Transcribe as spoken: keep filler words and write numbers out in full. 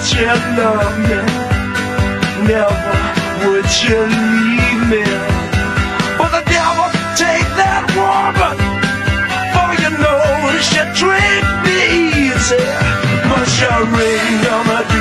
you love me, never would you leave me. But the devil take that woman, for you know she treat me easy. Must you ring on the